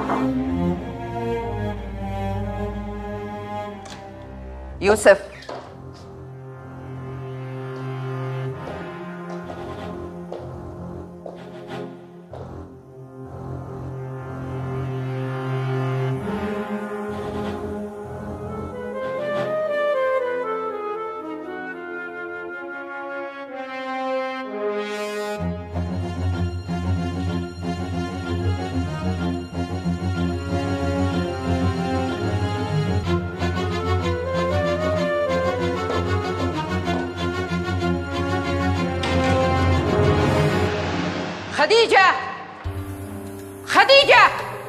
يوسف، خديجة، خديجة،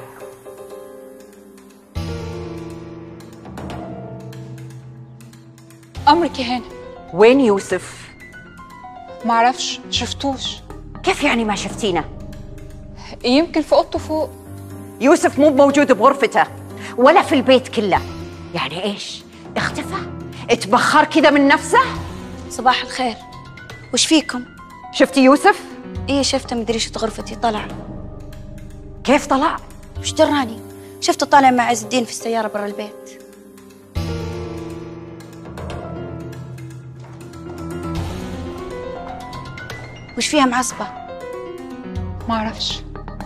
أمرك يا هانم. وين يوسف؟ معرفش، شفتوش. كيف يعني ما شفتينا؟ يمكن في أوضته فوق. يوسف مو موجود بغرفته ولا في البيت كله. يعني إيش؟ اختفى؟ اتبخر كذا من نفسه؟ صباح الخير، وش فيكم؟ شفتي يوسف؟ إيه شفته من دريشة غرفتي، طلع. كيف طلع؟ وش دراني؟ شفته طالع مع عز الدين في السيارة برا البيت. وش فيها معصبة؟ معرفش.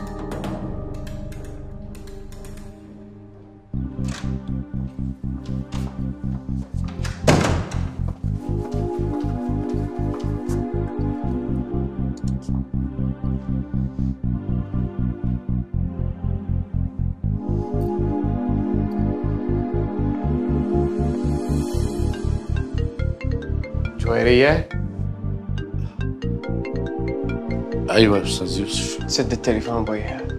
جويرية؟ ايوه يا استاذ يوسف. سد التليفون بويها.